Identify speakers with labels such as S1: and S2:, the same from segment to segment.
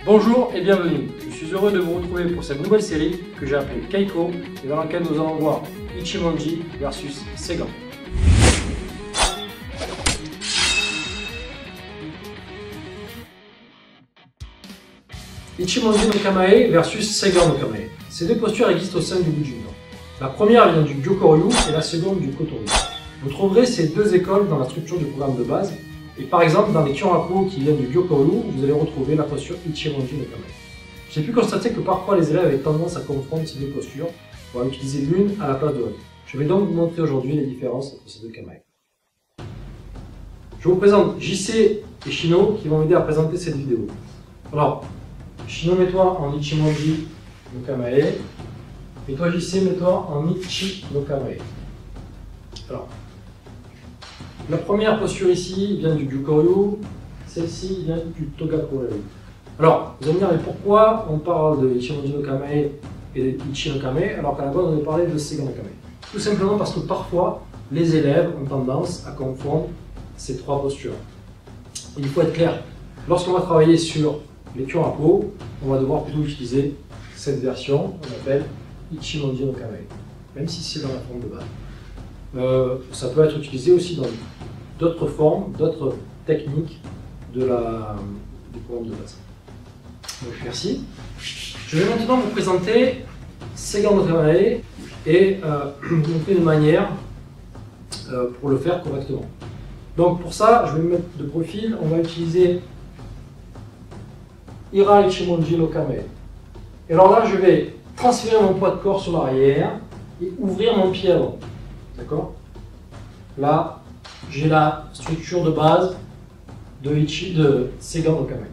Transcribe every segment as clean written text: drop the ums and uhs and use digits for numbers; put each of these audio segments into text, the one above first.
S1: Bonjour et bienvenue, je suis heureux de vous retrouver pour cette nouvelle série que j'ai appelée Keiko et dans laquelle nous allons voir Ichimonji versus Seigan. Ichimonji no Kamae versus Seigan no Kamae. Ces deux postures existent au sein du Bujinkan. La première vient du Gyokoryu et la seconde du Kotoryu. Vous trouverez ces deux écoles dans la structure du programme de base. Et par exemple, dans les Kyoraku qui viennent du Gyokoryu, vous allez retrouver la posture Ichimonji no Kamae. J'ai pu constater que parfois les élèves avaient tendance à confondre ces deux postures pour en utiliser l'une à la place de l'autre. Je vais donc vous montrer aujourd'hui les différences entre ces deux Kamae. Je vous présente JC et Shino qui vont m'aider à présenter cette vidéo. Alors, Shino, mets-toi en Ichimonji no Kamae. Et toi JC, mets-toi en Ichi no Kamae. Alors, la première posture ici vient du Gyokoryu, celle-ci vient du Togaku-ryu. Alors, vous allez me dire, mais pourquoi on parle de Ichimonji no Kamae et de Ichi no Kamae alors qu'à la base on avait parlé de Seigan no Kamae? Tout simplement parce que parfois, les élèves ont tendance à confondre ces trois postures. Et il faut être clair, lorsqu'on va travailler sur les Kyoraku, on va devoir plutôt utiliser cette version qu'on appelle Ichimonji no Kamae, même si c'est dans la forme de base. Ça peut être utilisé aussi dans d'autres formes, d'autres techniques du programme de base. Donc merci. Je vais maintenant vous présenter Seigan no Kamae et vous montrer une manière pour le faire correctement. Donc pour ça, je vais me mettre de profil, on va utiliser Ira Ichimonji no Kamae. Et alors là, je vais transférer mon poids de corps sur l'arrière et ouvrir mon pied avant. D'accord? Là, j'ai la structure de base de Seigan no Kamae.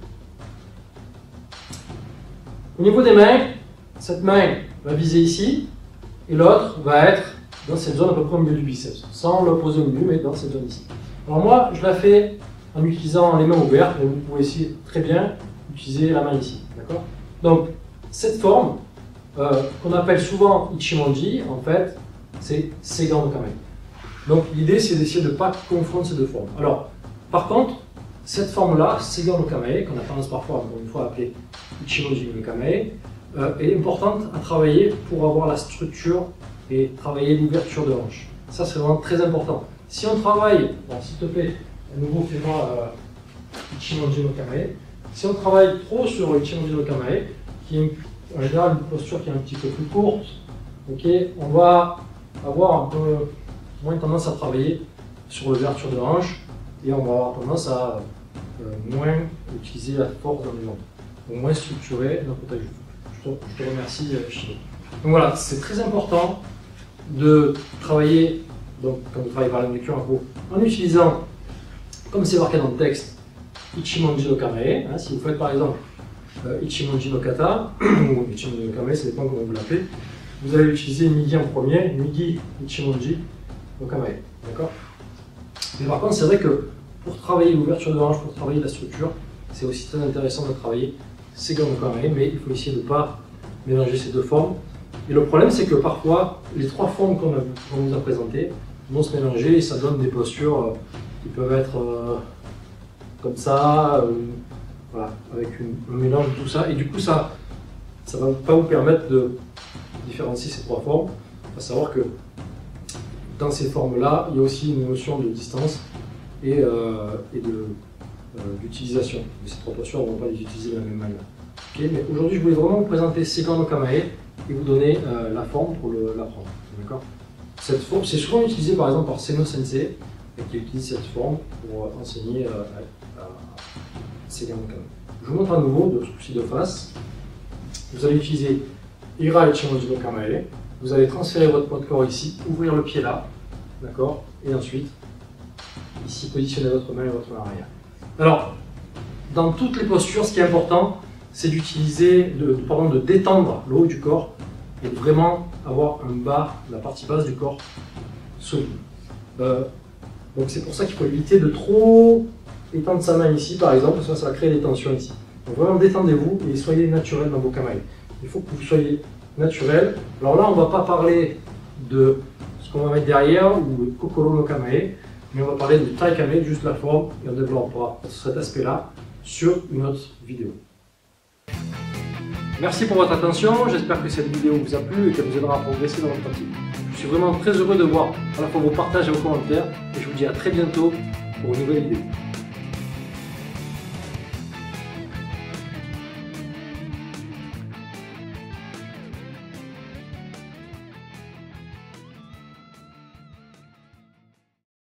S1: Au niveau des mains, cette main va viser ici et l'autre va être dans cette zone à peu près au milieu du biceps, sans l'opposer au milieu, mais dans cette zone ici. Alors moi, je la fais en utilisant les mains ouvertes, mais vous pouvez aussi très bien utiliser la main ici. D'accord? Donc, cette forme, qu'on appelle souvent Ichimonji, en fait, c'est Seigan no Kamae. Donc l'idée, c'est d'essayer de ne pas confondre ces deux formes. Alors, par contre, cette forme-là, Seigan no Kamae, qu'on a tendance parfois, encore une fois, à appeler Ichimonji no Kamae, est importante à travailler pour avoir la structure et travailler l'ouverture de hanche. Ça, c'est vraiment très important. Si on travaille, bon, s'il te plaît, à nouveau, fais-moi Ichimonji no Kamae. Si on travaille trop sur Ichimonji no Kamae, qui est en général une posture qui est un petit peu plus courte, okay, on va avoir un peu moins tendance à travailler sur l'ouverture de hanche et on va avoir tendance à moins utiliser la force dans les jambes, donc moins structurer notre taille. Je te remercie, Shino. Donc voilà, c'est très important de travailler, donc quand vous travaillez par l'exécution en utilisant, comme c'est marqué dans le texte, Ichimonji no Kamae. Hein, si vous faites par exemple Ichimonji no Kata, ou Ichimonji no Kamae, ça dépend comment vous l'appelez, vous allez utiliser Migi en premier, Migi Ichimonji no Kamae. D'accord? Mais par contre, c'est vrai que pour travailler l'ouverture de hanche, pour travailler la structure, c'est aussi très intéressant de travailler Seigan no Kamae, mais il faut essayer de ne pas mélanger ces deux formes. Et le problème, c'est que parfois, les trois formes qu'on nous a présentées vont se mélanger et ça donne des postures qui peuvent être comme ça, voilà, avec un mélange de tout ça. Et du coup, ça ne va pas vous permettre de différencier ces trois formes. Il faut savoir que dans ces formes-là, il y a aussi une notion de distance et d'utilisation. Ces trois postures, on ne va pas les utiliser de la même manière. Okay, mais aujourd'hui, je voulais vraiment vous présenter Seigan no Kamae et vous donner la forme pour l'apprendre. D'accord? Cette forme, c'est souvent utilisé par exemple par Seno Sensei, qui utilise cette forme pour enseigner Seigan no Kamae. Je vous montre à nouveau, de ce coup-ci de face. Vous allez utiliser Ira Ichimonji no Kamae. Vous allez transférer votre poids de corps ici, ouvrir le pied là, d'accord? Et ensuite, ici, positionnez votre main et votre main arrière. Alors, dans toutes les postures, ce qui est important, c'est d'utiliser, de détendre le haut du corps et de vraiment avoir un bas, la partie basse du corps solide. Donc c'est pour ça qu'il faut éviter de trop étendre sa main ici, par exemple, parce que ça va créer des tensions ici. Donc vraiment détendez-vous et soyez naturel dans vos kamae. Il faut que vous soyez naturel. Alors là, on ne va pas parler de ce qu'on va mettre derrière ou de Kokoro no Kamae, mais on va parler de Tai Kamae, juste la forme, et on développera cet aspect-là sur une autre vidéo. Merci pour votre attention, j'espère que cette vidéo vous a plu et qu'elle vous aidera à progresser dans votre pratique. Je suis vraiment très heureux de voir à la fois vos partages et vos commentaires et je vous dis à très bientôt pour une nouvelle vidéo.